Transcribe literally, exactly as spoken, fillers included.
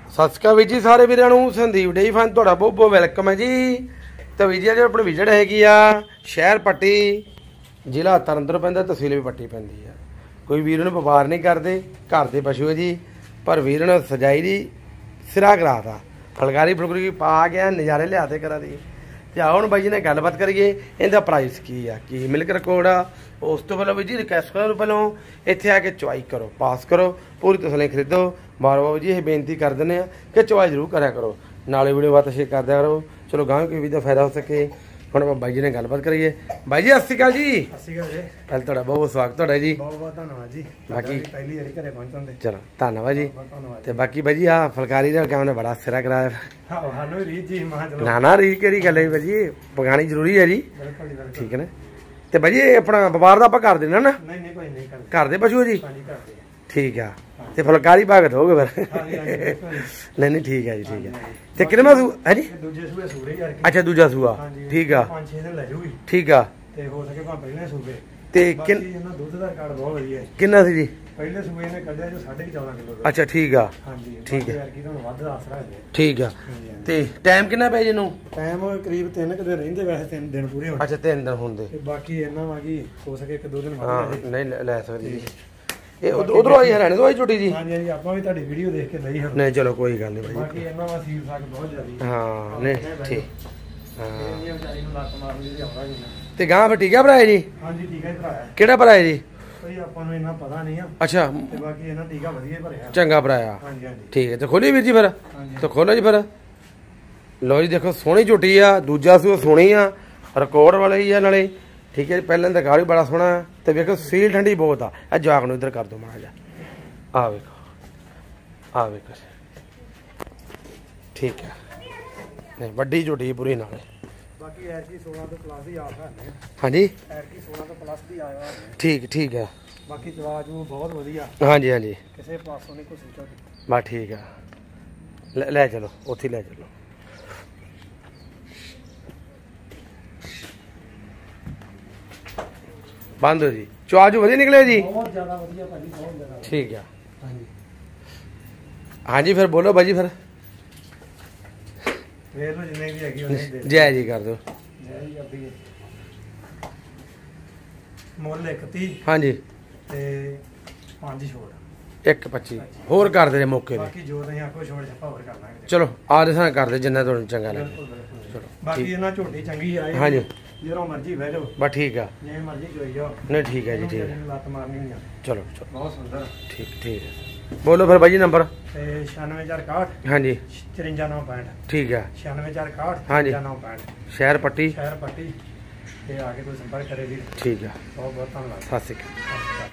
सत श्री अकाल वीर जी सारे वीरां नूं संदीप डेयरी फार्म तुहाडा बहुत बहुत वेलकम है जी। तो वीर जी जो अपनी विजिट हैगी आ शहर पट्टी जिला तरनतारन पैंदा तहसील भी पट्टी पैंदी है। कोई वीर नूं व्यापार नहीं करते घर के पशु है जी पर वीर ने सजाई दी सिरा कराता फलकारी फुलकारी पा गया नज़ारे लियाते करा दी। तो आओ बाई जी ने गलबात करिए इनका प्राइस की आ की मिल्क रिकॉर्ड आ उस तो पहले जी रिक्वेस्ट करो पहलों इत्थे आके चुवाई करो पास करो पूरी तसली खरीदो। बार बार जी ये बेनती कर दें कि चुवाई जरूर करा करो नाले वीडियो बात शेयर कर दिया करो। चलो गाँव की भी तो फायदा हो सके। हम आप बाई जी ने गलबात करिए। बाई जी सत श्री अकाल जी। पहले थोड़ा बहुत बहुत स्वागत है जी। बहुत बहुत धन्यवाद जी। बाकी पहली बारी घरे पहुंचन दे चलो धन्यवाद जी। तो बाकी भाई जी आ फुलकारी का क्या बड़ा सिरा कराया ना ना री केड़ी गल है भाई जी पकानी जरूरी है जी ठीक है ना। तो भाई जी अपना व्यापार का आप कर देना ना घर दे पशु जी ठीक है। तो फुलकारी पा के दोगे फिर नहीं नहीं ठीक है जी ठीक है। तो कितना सू है जी अच्छा दूजा सूआ ठीक है ठीक है। कितना सी जी पहले सूबे ने कढ़िया जो साढ़े चौदह किलो अच्छा ठीक है ठीक है ठीक है। ते टाइम कितना पे जी टाइम करीब तीन कि रहिंदे वैसे तीन दिन पूरे अच्छा तीन दिन होंगे बाकी इन्ना वा कि हो सके एक दो दिन हाँ नहीं ले सकते जी। ये उधरों आई हरियाणे तो आई छोटी जी हाँ जी आप भी तुहाडी वीडियो देख के लई है नहीं चलो कोई गल नहीं भाई बाकी इन्ना वा सील साग बहुत ज्यादा हाँ नहीं ठीक हाँ ये बेचारी ਨੂੰ ਲੱਤ ਮਾਰਨ ਦੀ ਆਉਂਦਾ ਜੀ ਤੇ ਗਾਂ ਫਿਰ ਟੀਕਾ ਭਰਾਇਆ ਜੀ हाँ जी टीका ही भराया ਕਿਹੜਾ ਭਰਾਇਆ ਜੀ ਕੋਈ ਆਪਾਂ ਨੂੰ ਇੰਨਾ ਪਤਾ ਨਹੀਂ ਆ ਅੱਛਾ ਤੇ ਬਾਕੀ ਇਹਨਾਂ ਟੀਕਾ ਵਧੀਆ ਹੀ ਭਰਿਆ ਚੰਗਾ ਭਰਾਇਆ हाँ जी हाँ जी ਠੀਕ ਹੈ ਤੇ ਖੋਲੀ ਵੀਰ ਜੀ ਫਿਰ ਹਾਂਜੀ। ਤੇ ਖੋਲੋ ਜੀ ਫਿਰ ਲੋ ਜੀ ਦੇਖੋ ਸੋਹਣੀ ਝੋਟੀ ਆ ਦੂਜਾ ਸੂ ਸੋਹਣੀ ਆ ਰਿਕਾਰਡ ਵਾਲੀ ਹੀ ਆ ਨਾਲੇ ਠੀਕ ਹੈ ਜੀ। ਪਹਿਲਾਂ ਤਾਂ ਗਾੜੀ ਬੜਾ ਸੋਹਣਾ ਤੇ ਵੇਖੋ ਸੀਲ ਠੰਡੀ ਬਹੁਤ ਆ ਇਹ ਜਵਾਕ ਨੂੰ ਇੱਧਰ ਕਰ ਦੋ ਮਾੜਾ ਜਿਹਾ ਆ ਵੇਖੋ ਆ ਵੇਖੋ ਠੀਕ ਹੈ ਨਹੀਂ ਵੱਡੀ ਝੋਟੀ ਪੂਰੀ ਨਾਲੇ ਬਾਕੀ ਐਰ ਕੀ सोलह ਤੋਂ ਪਲੱਸ ਹੀ ਆ ਰਹੇ ਹਾਂਜੀ ਐਰ ਕੀ सोलह ਤੋਂ ਪਲੱਸ ਦੀ ਆਇਆ ਹੋਇਆ ਠੀਕ ਠੀਕ ਹੈ। ਬਾਕੀ ਜਵਾਜ ਨੂੰ ਬਹੁਤ ਵਧੀਆ ਹਾਂਜੀ ਹਾਂਜੀ ਕਿਸੇ ਪਾਸੋਂ ਨਹੀਂ ਕੋਈ ਸੋਚਾ ਬਸ ਠੀਕ ਆ ਲੈ ਲੈ ਚਲੋ ਉੱਥੇ ਲੈ ਚਲੋ ਬੰਦ ਹੋ ਜੀ ਚੁਆਜੂ ਵਧੀਆ ਨਿਕਲੇ ਜੀ ਬਹੁਤ ਜ਼ਿਆਦਾ ਵਧੀਆ ਭਾਜੀ ਬਹੁਤ ਜ਼ਿਆਦਾ ਠੀਕ ਆ ਹਾਂਜੀ ਹਾਂਜੀ ਫਿਰ ਬੋਲੋ ਬਾਜੀ ਫਿਰ ਵੇਖ ਲਓ ਜਿੰਨੇ ਵੀ ਹੈਗੀ ਉਹਨੇ ਦੇ ਜੈ ਜੀ ਕਰ ਦਿਓ ਜੈ ਜੀ ਕਰਦੀ ਹੈ ਮੁੱਲ ਇੱਕ ਤੀਹ ਹਾਂਜੀ ਤੇ ਪੰਜ ਛੋੜ ਇੱਕ ਪੱਚੀ ਹੋਰ ਕਰ ਦੇ ਮੌਕੇ ਤੇ ਬਾਕੀ ਜੋ ਤੁਸੀਂ ਆਖੋ ਛੋੜ ਛੱਪਾ ਹੋਰ ਕਰ ਲਾਂਗੇ ਚਲੋ ਆ ਦੇ ਸਾਂ ਕਰ ਦੇ ਜਿੰਨਾ ਤੁਹਾਨੂੰ ਚੰਗਾ ਲੱਗੇ ਬਿਲਕੁਲ ਬਿਲਕੁਲ ਚਲੋ ਬਾਕੀ ਇਹਨਾਂ ਝੋਟੀ ਚੰਗੀ ਆਏ ਹਾਂਜੀ ਜਦੋਂ ਮਰਜ਼ੀ ਬਹਿ ਜਾਓ ਬਸ ਠੀਕ ਆ ਜਿਵੇਂ ਮਰਜ਼ੀ ਚੋਈ ਜਾਓ ਨਹੀਂ ਠੀਕ ਹੈ ਜੀ ਠੀਕ ਹੈ ਇਹਨੂੰ ਲੱਤ ਮਾਰਨੀ ਨਹੀਂ ਆ ਚਲੋ ਚਲੋ ਬਹੁਤ ਸੁੰਦਰ ਠੀਕ ਠੀਕ ਹੈ ਬੋਲੋ ਫਿਰ ਬਾਜੀ ਨੰਬਰ ਤੇ ਛਿਆਨਵੇਂ ਚਾਰ ਇਕਾਹਠ ਹਾਂਜੀ ਚੁਰੰਜਾ ਨੌ ਪੈਂਹਠ ਠੀਕ ਆ ਛਿਆਨਵੇਂ ਚਾਰ ਇਕਾਹਠ ਹਾਂਜੀ। ਚੁਰੰਜਾ ਨੌ ਪੈਂਹਠ ਸ਼ਹਿਰ ਪੱਟੀ ਸ਼ਹਿਰ ਪੱਟੀ ਤੇ ਆ ਕੇ ਕੋਈ ਸੰਪਰਕ ਕਰੇ ਜੀ ਠੀਕ ਆ ਬਹੁਤ ਬਹੁਤ ਧੰਨਵਾਦ ਸਤਿ ਸ਼੍ਰੀ ਅਕਾਲ। ਸਤਿ ਸ਼੍ਰੀ ਅਕਾਲ।